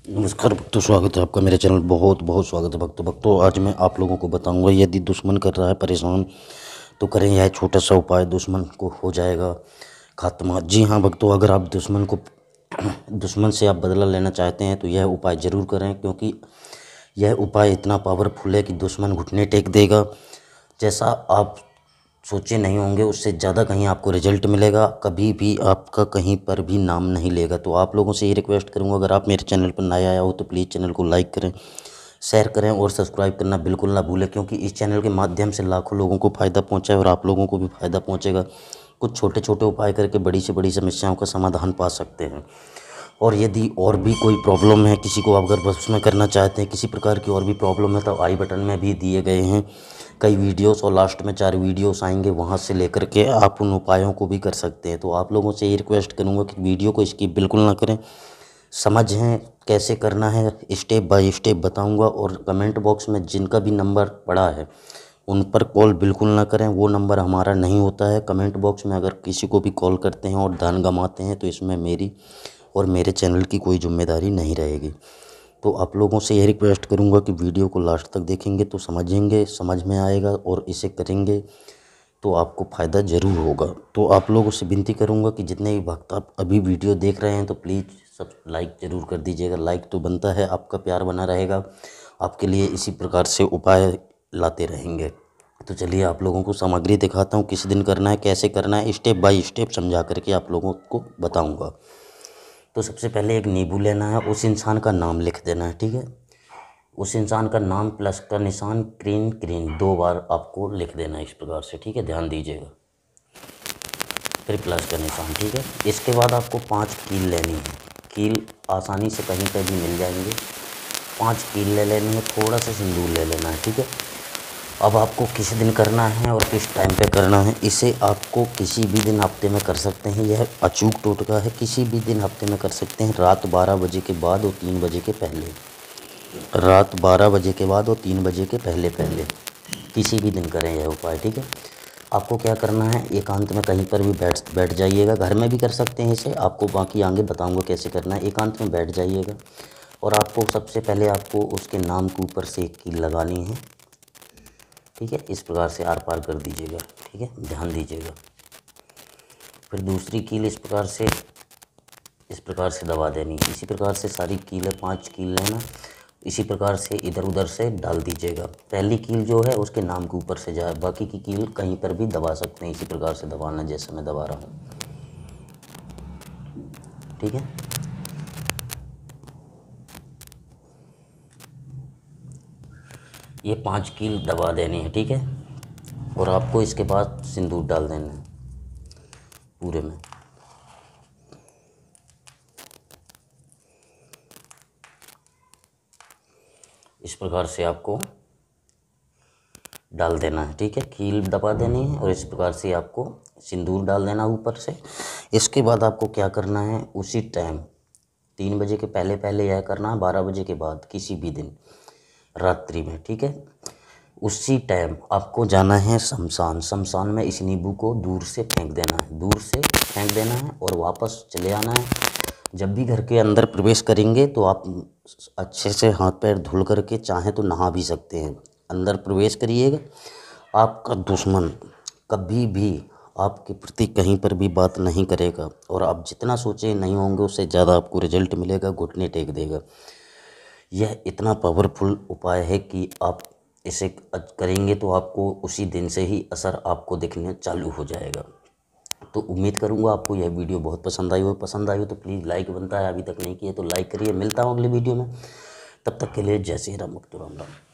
नमस्कार भक्तों, स्वागत है आपका मेरे चैनल। बहुत बहुत स्वागत है भक्तों। आज मैं आप लोगों को बताऊंगा, यदि दुश्मन कर रहा है परेशान तो करें यह छोटा सा उपाय, दुश्मन को हो जाएगा खात्मा। जी हाँ भक्तों, अगर आप दुश्मन से आप बदला लेना चाहते हैं तो यह उपाय ज़रूर करें, क्योंकि यह उपाय इतना पावरफुल है कि दुश्मन घुटने टेक देगा। जैसा आप सोचे नहीं होंगे, उससे ज़्यादा कहीं आपको रिजल्ट मिलेगा। कभी भी आपका कहीं पर भी नाम नहीं लेगा। तो आप लोगों से ये रिक्वेस्ट करूँगा, अगर आप मेरे चैनल पर नया आया हो तो प्लीज़ चैनल को लाइक करें, शेयर करें और सब्सक्राइब करना बिल्कुल ना भूलें, क्योंकि इस चैनल के माध्यम से लाखों लोगों को फ़ायदा पहुँचा है और आप लोगों को भी फ़ायदा पहुँचेगा। कुछ छोटे छोटे उपाय करके बड़ी से बड़ी समस्याओं का समाधान पा सकते हैं। और यदि और भी कोई प्रॉब्लम है, किसी को अगर बस में करना चाहते हैं, किसी प्रकार की और भी प्रॉब्लम है, तो आई बटन में भी दिए गए हैं कई वीडियोस और लास्ट में 4 वीडियोस आएंगे, वहां से लेकर के आप उन उपायों को भी कर सकते हैं। तो आप लोगों से ये रिक्वेस्ट करूंगा कि वीडियो को स्किप बिल्कुल ना करें, समझें कैसे करना है, स्टेप बाय स्टेप बताऊंगा। और कमेंट बॉक्स में जिनका भी नंबर पड़ा है उन पर कॉल बिल्कुल ना करें, वो नंबर हमारा नहीं होता है। कमेंट बॉक्स में अगर किसी को भी कॉल करते हैं और धन गंवाते हैं तो इसमें मेरी और मेरे चैनल की कोई जिम्मेदारी नहीं रहेगी। तो आप लोगों से यह रिक्वेस्ट करूंगा कि वीडियो को लास्ट तक देखेंगे तो समझेंगे, समझ में आएगा और इसे करेंगे तो आपको फ़ायदा ज़रूर होगा। तो आप लोगों से विनती करूंगा कि जितने भी भक्त आप अभी वीडियो देख रहे हैं तो प्लीज़ सब लाइक ज़रूर कर दीजिएगा। लाइक तो बनता है, आपका प्यार बना रहेगा, आपके लिए इसी प्रकार से उपाय लाते रहेंगे। तो चलिए आप लोगों को सामग्री दिखाता हूँ, किस दिन करना है, कैसे करना है, स्टेप बाय स्टेप समझा करके आप लोगों को बताऊँगा। तो सबसे पहले एक नींबू लेना है, उस इंसान का नाम लिख देना है, ठीक है। उस इंसान का नाम प्लस का निशान क्रीन क्रीन 2 बार आपको लिख देना है इस प्रकार से, ठीक है, ध्यान दीजिएगा। फिर प्लस का निशान, ठीक है। इसके बाद आपको 5 कील लेनी है। कील आसानी से कहीं पर भी मिल जाएंगे। 5 कील ले लेनी है, थोड़ा सा सिंदूर ले लेना है, ठीक है। अब आपको किस दिन करना है और किस टाइम पे करना है, इसे आपको किसी भी दिन हफ्ते में कर सकते हैं। यह अचूक टोटका है, किसी भी दिन हफ्ते में कर सकते हैं, रात 12 बजे के बाद और 3 बजे के पहले। रात 12 बजे के बाद और 3 बजे के पहले पहले किसी भी दिन करें यह उपाय, ठीक है। आपको क्या करना है, एकांत में कहीं पर भी बैठ जाइएगा। घर में भी कर सकते हैं इसे, आपको बाकी आगे बताऊंगा कैसे करना है। एकांत में बैठ जाइएगा और आपको सबसे पहले आपको उसके नाम के ऊपर से एक कील लगानी है, ठीक है। इस प्रकार से आर पार कर दीजिएगा, ठीक है, ध्यान दीजिएगा। फिर दूसरी कील इस प्रकार से दबा देनी। इसी प्रकार से सारी कीलें 5 कील लेना, इसी प्रकार से इधर उधर से डाल दीजिएगा। पहली कील जो है उसके नाम के ऊपर से जाए, बाकी की कील कहीं पर भी दबा सकते हैं। इसी प्रकार से दबाना जैसे मैं दबा रहा हूँ, ठीक है। ये 5 कील दबा देनी है, ठीक है। और आपको इसके बाद सिंदूर डाल देना है पूरे में। इस प्रकार से आपको डाल देना है, ठीक है। कील दबा देनी है और इस प्रकार से आपको सिंदूर डाल देना ऊपर से। इसके बाद आपको क्या करना है, उसी टाइम 3 बजे के पहले पहले यह करना है, 12 बजे के बाद किसी भी दिन रात्रि में, ठीक है। उसी टाइम आपको जाना है शमशान में इस नींबू को दूर से फेंक देना है, दूर से फेंक देना है और वापस चले आना है। जब भी घर के अंदर प्रवेश करेंगे तो आप अच्छे से हाथ पैर धुल करके चाहें तो नहा भी सकते हैं। अंदर प्रवेश करिएगा, आपका दुश्मन कभी भी आपके प्रति कहीं पर भी बात नहीं करेगा और आप जितना सोचे नहीं होंगे उससे ज़्यादा आपको रिजल्ट मिलेगा, घुटने टेक देगा। यह इतना पावरफुल उपाय है कि आप इसे करेंगे तो आपको उसी दिन से ही असर आपको दिखने चालू हो जाएगा। तो उम्मीद करूंगा आपको यह वीडियो बहुत पसंद आई हो तो प्लीज़ लाइक बनता है, अभी तक नहीं किए तो लाइक करिए। मिलता हूँ अगले वीडियो में, तब तक के लिए जय श्री राम, राम राम।